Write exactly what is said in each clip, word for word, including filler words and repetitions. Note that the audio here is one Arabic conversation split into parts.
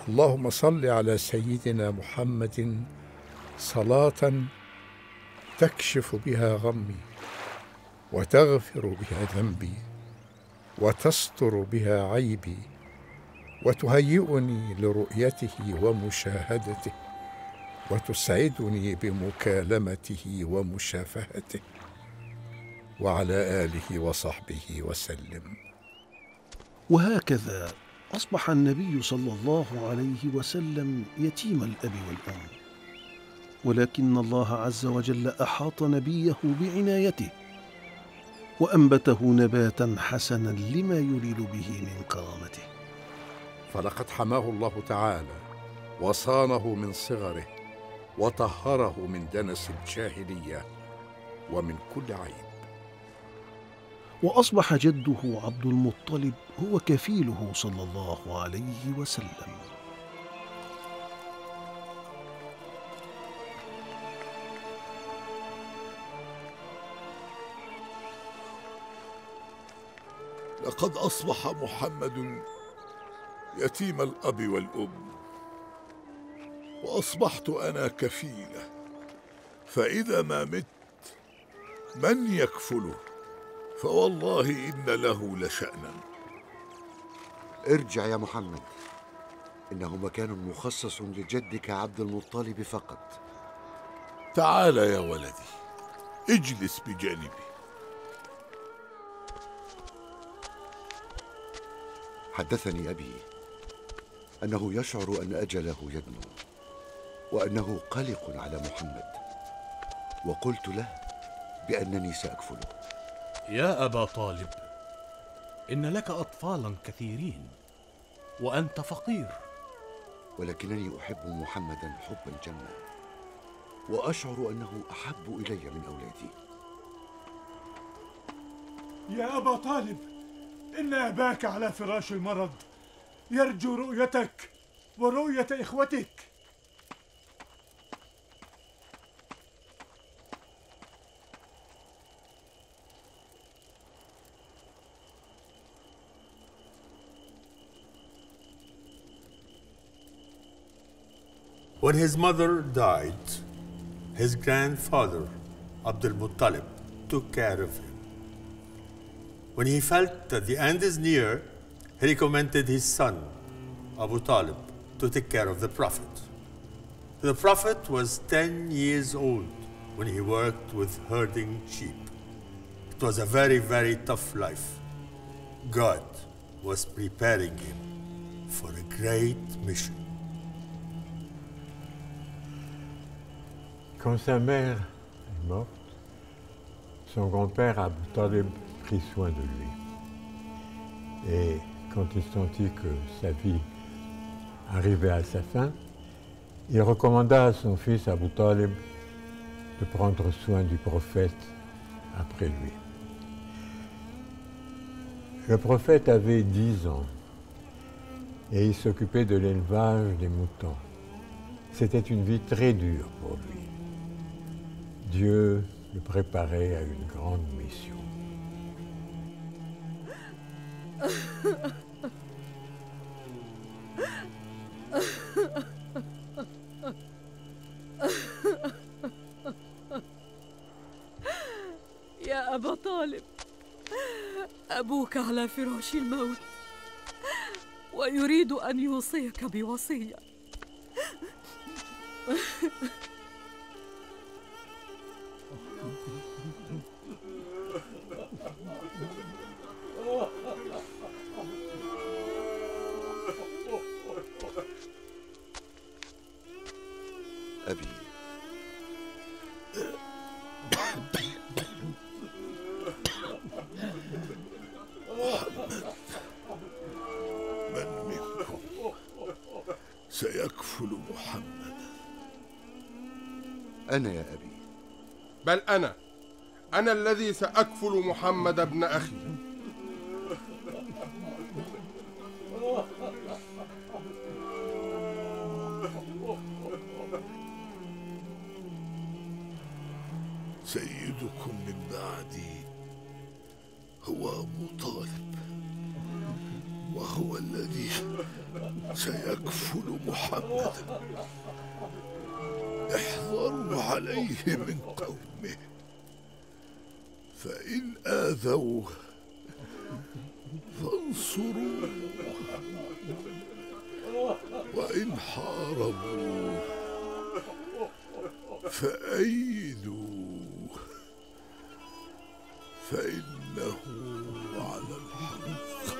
اللهم صل على سيدنا محمد صلاة تكشف بها غمي، وتغفر بها ذنبي، وتستر بها عيبي، وتهيئني لرؤيته ومشاهدته، وتسعدني بمكالمته ومشافهته، وعلى آله وصحبه وسلم. وهكذا أصبح النبي صلى الله عليه وسلم يتيم الأب والأم، ولكن الله عز وجل أحاط نبيه بعنايته وأنبته نباتا حسنا لما يريد به من كرامته. فلقد حماه الله تعالى وصانه من صغره، وطهره من دنس الجاهلية ومن كل عيب. وأصبح جده عبد المطلب هو كفيله صلى الله عليه وسلم. لقد أصبح محمد يتيم الأب والأم، وأصبحت أنا كفيله، فإذا ما مت من يكفله؟ فوالله إن له لشأنا. ارجع يا محمد، إنه مكان مخصص لجدك عبد المطلب فقط. تعال يا ولدي، اجلس بجانبي. حدثني أبي أنه يشعر أن أجله يدنو، وأنه قلق على محمد، وقلت له بأنني سأكفله. يا أبا طالب، إن لك أطفالا كثيرين وأنت فقير. ولكنني أحب محمدا حبا جما، وأشعر أنه أحب إلي من أولادي. يا أبا طالب، إن أباك على فراش المرض، يرجو رؤيتك ورؤية إخوتك. When his mother died, his grandfather, Abdul Muttalib, took care of him. When he felt that the end is near, he recommended his son, Abu Talib, to take care of the Prophet. The Prophet was ten years old when he worked with herding sheep. It was a very, very tough life. God was preparing him for a great mission. Quand sa mère est morte, son grand-père Abu Talib prit soin de lui. Et quand il sentit que sa vie arrivait à sa fin, il recommanda à son fils Abu Talib de prendre soin du prophète après lui. Le prophète avait dix ans et il s'occupait de l'élevage des moutons. C'était une vie très dure pour lui. Dieu le préparait à une grande mission. يا أبا طالب، أبوك على فراش الموت ويريد أن يوصيك بوصية. أبي، من منكم سيكفل محمد؟ أنا يا أبي. بل أنا أنا الذي سأكفل محمد ابن أخي. سيدكم من بعدي هو أبو طالب، وهو هو الذي سيكفل محمدا. احذروا عليه من قومه، فإن آذوه فانصروه، وإن حاربوه فأيدوه، فإنه على الحق.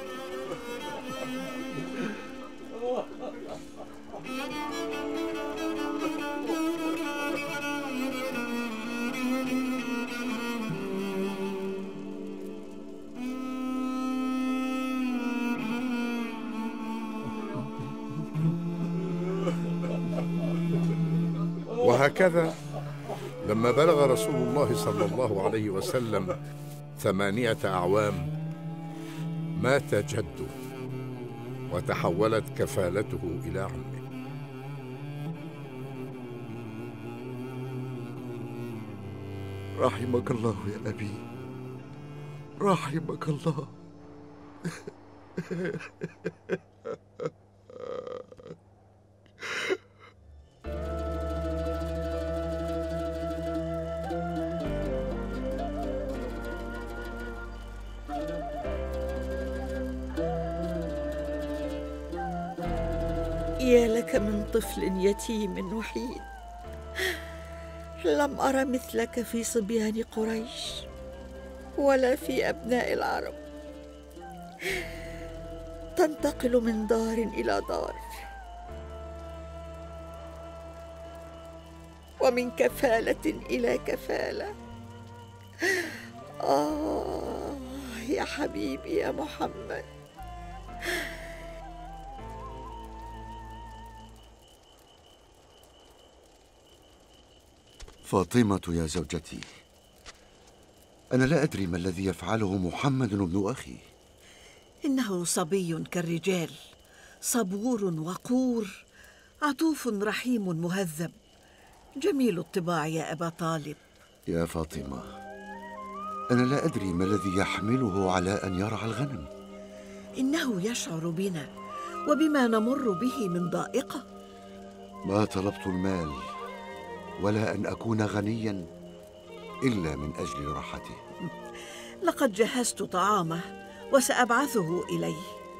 وهكذا لما بلغ رسول الله صلى الله عليه وسلم ثمانية أعوام مات جده، وتحولت كفالته إلى عمه. رحمك الله يا أبي، رحمك الله. يا لك من طفل يتيم وحيد، لم أر مثلك في صبيان قريش ولا في أبناء العرب. تنتقل من دار إلى دار، ومن كفالة إلى كفالة. آه يا حبيبي يا محمد. فاطمة يا زوجتي، أنا لا أدري ما الذي يفعله محمد بن أخي. إنه صبي كالرجال، صبور وقور، عطوف رحيم مهذب، جميل الطباع يا أبا طالب. يا فاطمة، أنا لا أدري ما الذي يحمله على أن يرعى الغنم. إنه يشعر بنا وبما نمر به من ضائقة. ما طلبت المال ولا أن أكون غنياً إلا من أجل راحته. لقد جهزت طعامه وسأبعثه إليه.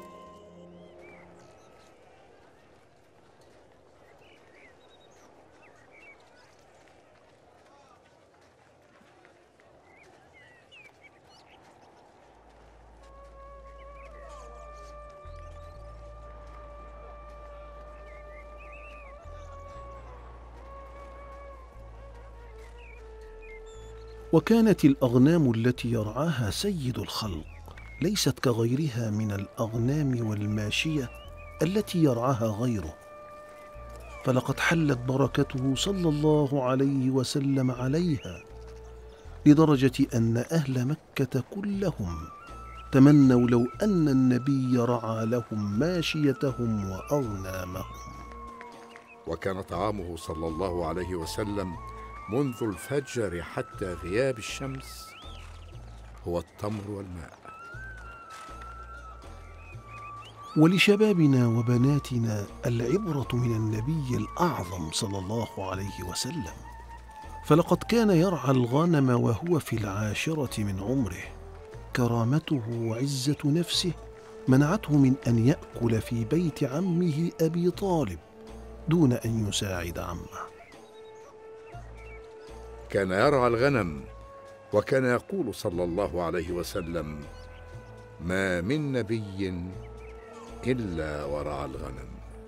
وكانت الأغنام التي يرعاها سيد الخلق ليست كغيرها من الأغنام والماشية التي يرعاها غيره، فلقد حلت بركته صلى الله عليه وسلم عليها، لدرجة أن أهل مكة كلهم تمنوا لو أن النبي رعى لهم ماشيتهم وأغنامهم. وكان طعامه صلى الله عليه وسلم منذ الفجر حتى غياب الشمس هو التمر والماء. ولشبابنا وبناتنا العبرة من النبي الأعظم صلى الله عليه وسلم، فلقد كان يرعى الغنم وهو في العاشرة من عمره. كرامته وعزة نفسه منعته من أن يأكل في بيت عمه أبي طالب دون أن يساعد عمه. كان يرعى الغنم، وكان يقول صلى الله عليه وسلم: ما من نبي إلا ورعى الغنم.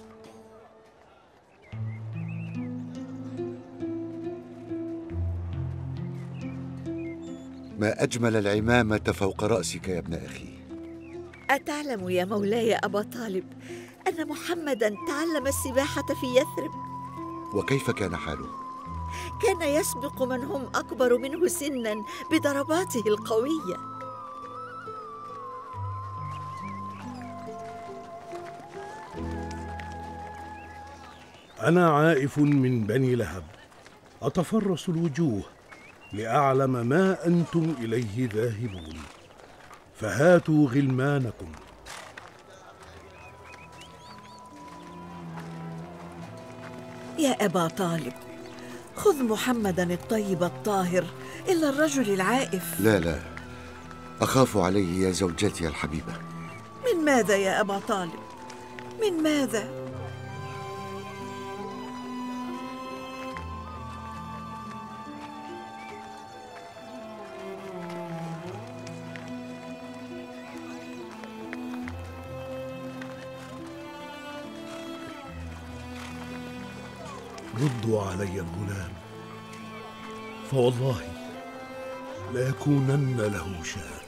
ما أجمل العمامة فوق رأسك يا ابن أخي. أتعلم يا مولاي أبا طالب أن محمداً تعلم السباحة في يثرب؟ وكيف كان حاله؟ كان يسبق من هم أكبر منه سناً بضرباته القوية. أنا عائف من بني لهب، أتفرس الوجوه لأعلم ما أنتم إليه ذاهبون، فهاتوا غلمانكم. يا أبا طالب، خذ محمدا الطيب الطاهر إلى الرجل العائف. لا لا، أخاف عليه يا زوجتي الحبيبة. من ماذا يا أبا طالب؟ من ماذا؟ ردوا علي الغلام، فوالله ليكونن له شان.